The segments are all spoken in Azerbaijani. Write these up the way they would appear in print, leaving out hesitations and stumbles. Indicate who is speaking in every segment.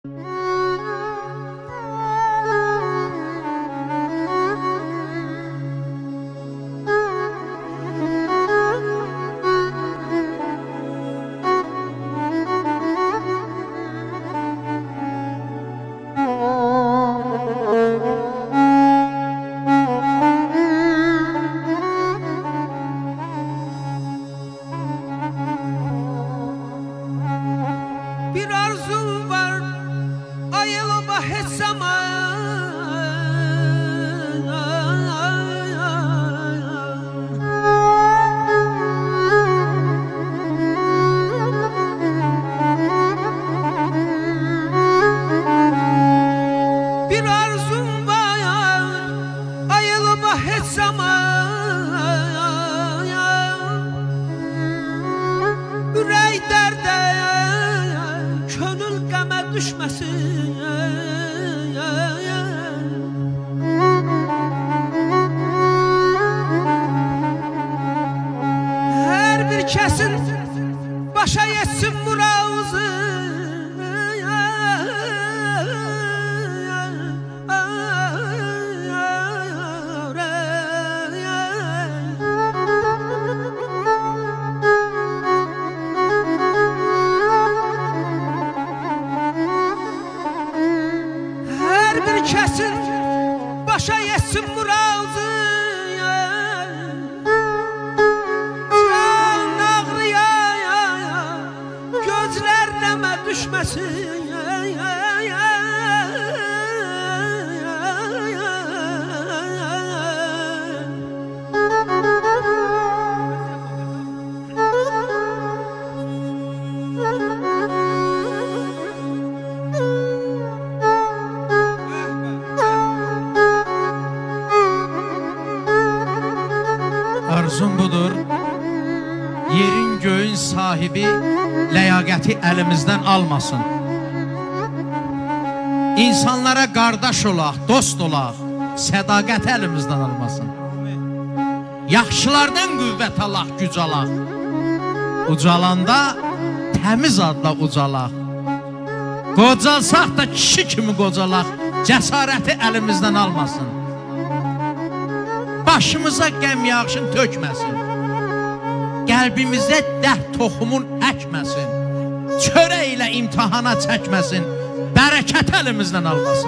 Speaker 1: Arzum budur, yerin göğün sahibi ləyaqəti əlimizdən almasın. İnsanlara qardaş olaq, dost olaq, sədaqəti əlimizdən almasın. Yaxşılardan qüvvət alaq, güc alaq. Ucalanda təmiz adla ucalaq. Qocalsaq da kişi kimi qocalaq, cəsarəti əlimizdən almasın. Başımıza qəm yağışın tökməsin. Qəlbimizdə dərd toxumun əkməsin. Çörək ilə imtihana çəkməsin. Bərəkət əlimizdən almasın.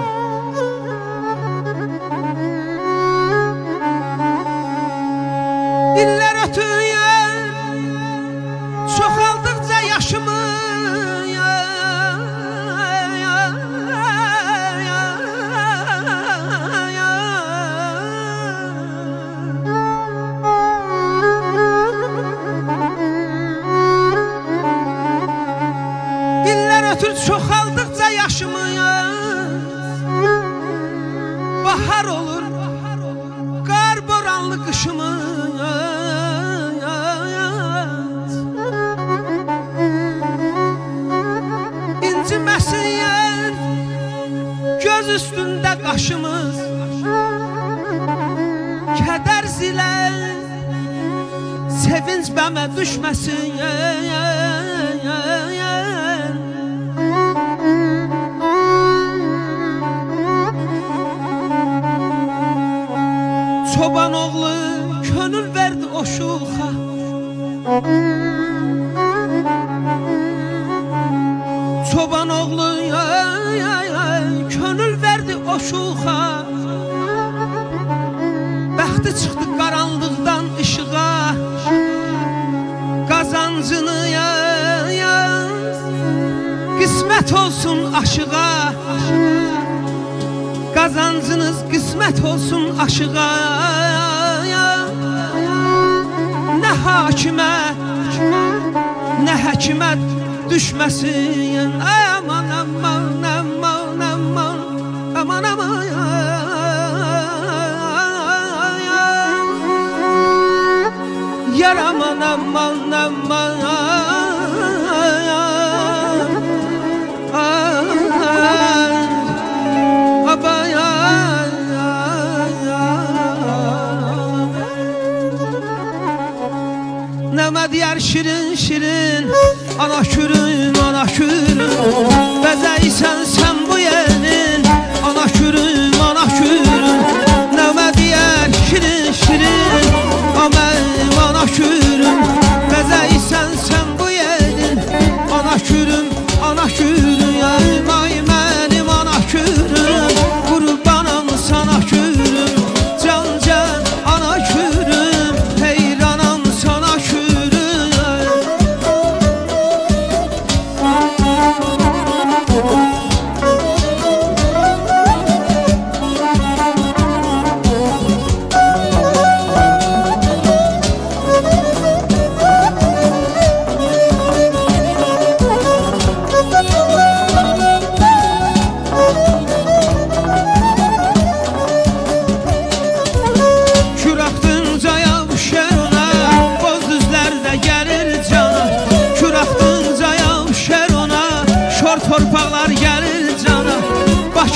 Speaker 2: İllər ötüyor, çoxaldıqca yaşımı çoxaldıqca yaşımı bahar olur, qar boranlı qışımı inciməsin göz üstündə qaşımız, kədər zilə sevinç bəmə düşməsin. Çoban oğlu könül verdi o şuxa, çoban oğlu könül verdi o şuxa. Bəxti çıxdı qaranlıqdan işığa, qazancını qismət olsun aşığa. Qazancınız qismət olsun aşığa. Nə hakimət, nə həkimət düşməsin. Aman aman aman aman aman aman. Yar aman aman aman. Nəmə deyər şirin şirin, ana kürün, ana kürün. Bəzəysən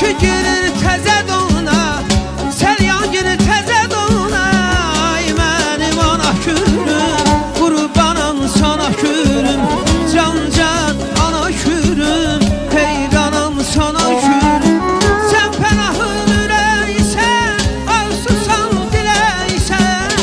Speaker 2: Bakı girir təzə dona, Səlyan girir təzə dona. Ay mənim ana kürüm, qurbanam sana kürüm. Can can ana kürüm, heyranam sana kürüm. Sən pənahın ürəysən, arzusan diləysən.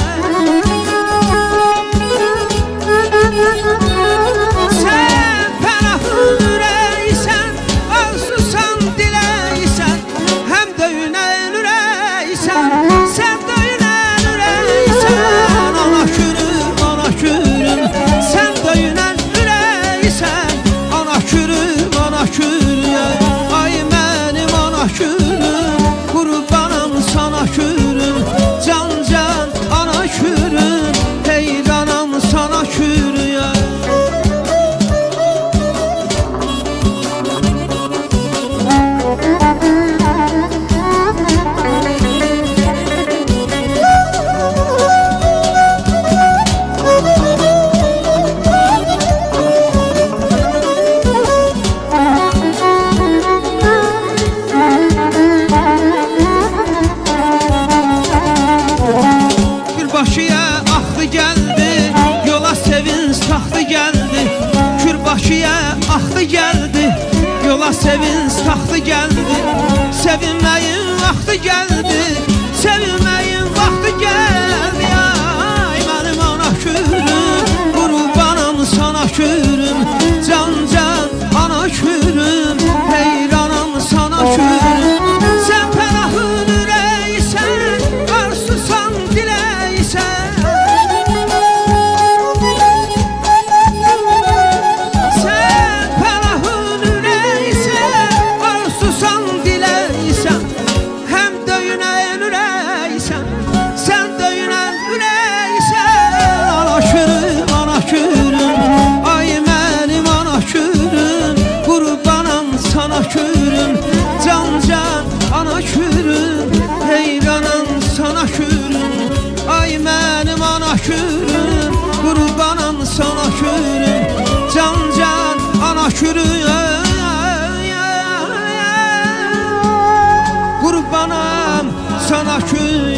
Speaker 2: Sən pənahın ürəysən, arzusan diləysən. Həm döyünən ürəysən, sən döyünən ürəysən. Ana kürüm, ana kürüm, sən döyünən ürəysən. Ana kürüm, ana kürüm, ay mənim ana kürüm. Qurbanam sana kürüm, can can ana kürüm. Heyranam sana kürüm. Kürbaşıya axdı gəldi, yola sevinç taxtı gəldi. Kürbaşıya axdı gəldi, yola sevinç taxtı gəldi. Sevinməyin vaxtı gəldi, sevinməyin vaxtı gəldi. Ay mənim ana kürüm, qurbanam sana kürüm. Can can ana kürüm, heyranam sana kürüm. Sən pənahın ürəysən, arzusan diləysən. Sən pənahın ürəysən, arzusan diləysən. Həm döyünən ürəysən, sən döyünən ürəysən. Ana kürüm, ana kürüm, ay mənim ana kürüm. Qurbanam sana kürüm, can can ana kürüm. Heyranam sana kürüm, ay mənim ana kürüm. Qurbanam sana kürüm, can can ana kürüm. Qurbanam sana kürüm.